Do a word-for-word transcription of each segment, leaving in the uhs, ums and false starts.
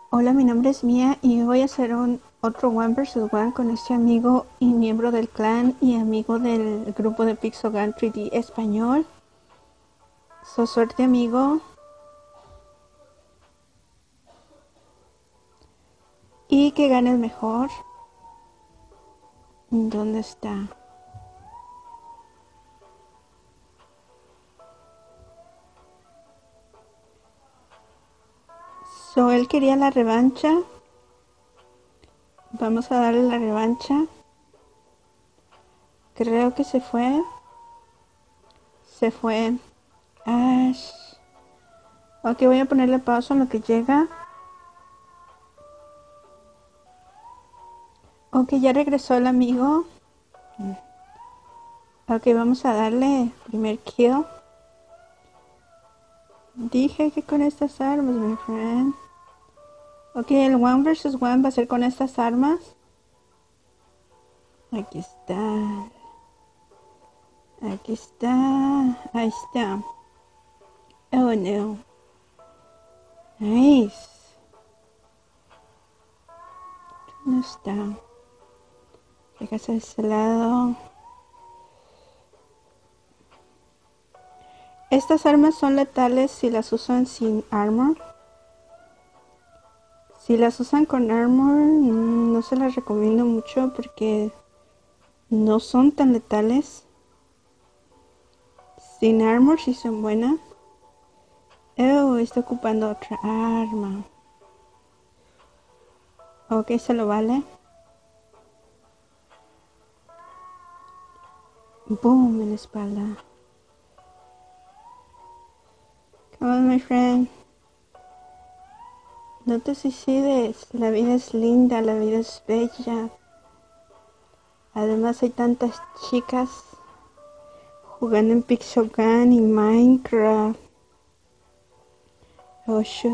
Hola, mi nombre es Mía y voy a hacer un otro One versus One con este amigo y miembro del clan y amigo del grupo de Pixogan tres D español. So, suerte, amigo. Y que gane el mejor. ¿Dónde está? So, él quería la revancha. Vamos a darle la revancha. Creo que se fue. Se fue. Ash. Ok, voy a ponerle pausa en lo que llega. Ok, ya regresó el amigo. Ok, vamos a darle primer kill. Dije que con estas armas, my friend. Ok, el One versus One va a ser con estas armas. Aquí está. Aquí está. Ahí está. Oh no. Nice. ¿Dónde está? Fíjate de ese lado. Estas armas son letales si las usan sin armor. Si las usan con armor, no se las recomiendo mucho porque no son tan letales. Sin armor sí son buenas. Oh, está ocupando otra arma. Ok, se lo vale. Boom, en la espalda. Come on, my friend. No te suicides. La vida es linda, la vida es bella. Además hay tantas chicas jugando en Pixogan y Minecraft. Oh, shoot.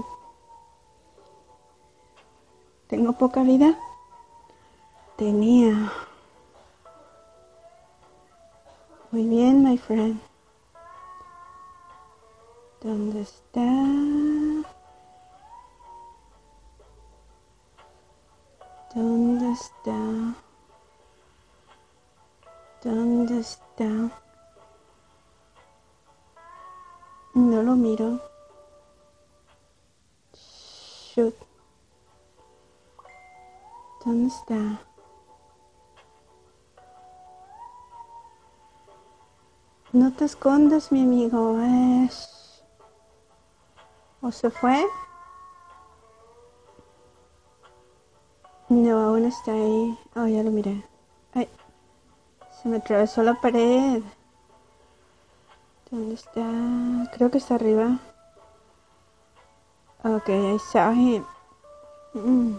¿Tengo poca vida? Tenía. Muy bien, my friend. ¿Dónde está? ¿Dónde está? ¿Dónde está? No lo miro. Shoot. ¿Dónde está? No te escondas, mi amigo. Ash. ¿O se fue? No, aún está ahí. Oh, ya lo miré. Ay, se me atravesó la pared. ¿Dónde está? Creo que está arriba. Ok, I saw him. Mm.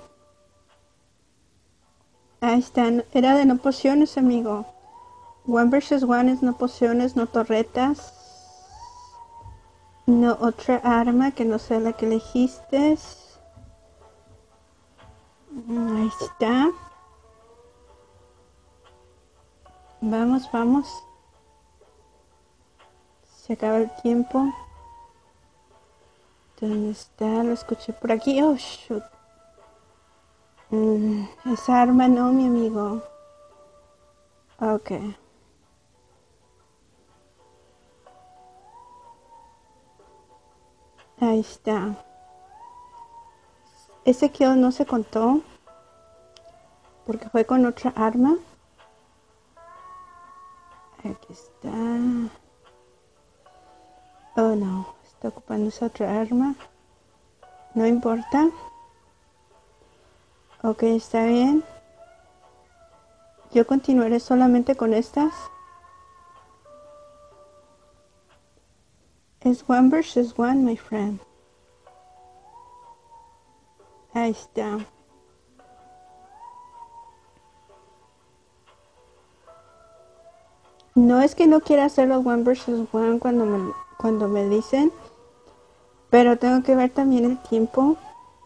Ahí están. Era de no pociones, amigo. One versus one es no pociones, no torretas. No otra arma que no sea la que elegiste. Mm, ahí está. Vamos, vamos. Se acaba el tiempo. ¿Dónde está? Lo escuché por aquí. Oh, shoot. Mm, esa arma no, mi amigo. Ok. Ahí está. Ese kill no se contó porque fue con otra arma. Aquí está. Oh no, está ocupando esa otra arma. No importa. Ok, está bien. Yo continuaré solamente con estas. Es one versus one, my friend. Ahí está. No es que no quiera hacerlo one versus one cuando me, cuando me dicen, pero tengo que ver también el tiempo.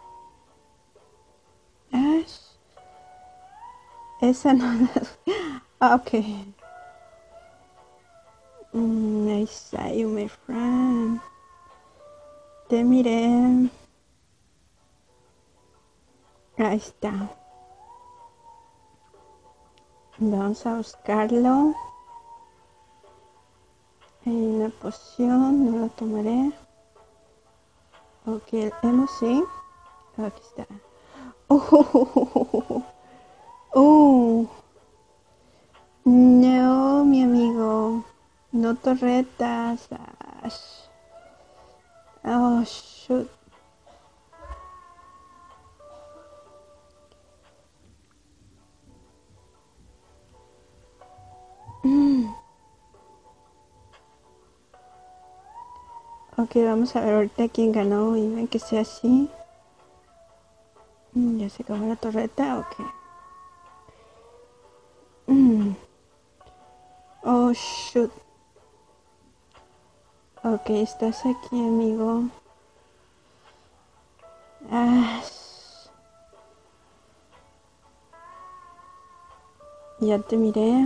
Ash, esa no. Ah, ok. Mm, I saw you, my friend. Te miré. Ahí está. Vamos a buscarlo. Hay una poción, no la tomaré. Ok, el emo sí. Aquí está. Oh, oh, no, mi amigo. No torretas. Ash. Oh, shoot. Mm. Ok, vamos a ver ahorita quién ganó y ven que sea así. Mm, ya se acabó la torreta, ok. Mm. Oh, shoot. Ok, estás aquí, amigo. Ah, ya te miré.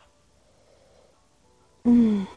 Mm.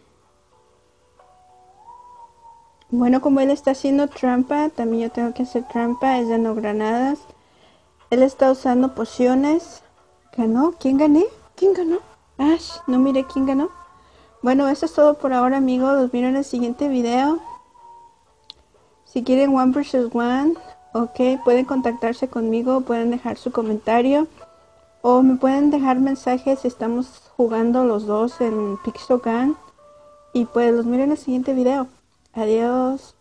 Bueno, como él está haciendo trampa, también yo tengo que hacer trampa. Es de no granadas. Él está usando pociones. ¿Ganó? ¿Quién gané? ¿Quién ganó? Ash, no miré quién ganó. Bueno, eso es todo por ahora, amigos. Los miro en el siguiente video. Si quieren one versus one, ok, pueden contactarse conmigo, pueden dejar su comentario o me pueden dejar mensajes si estamos jugando los dos en Pixel Gun. Y pues los miro en el siguiente video. Adiós.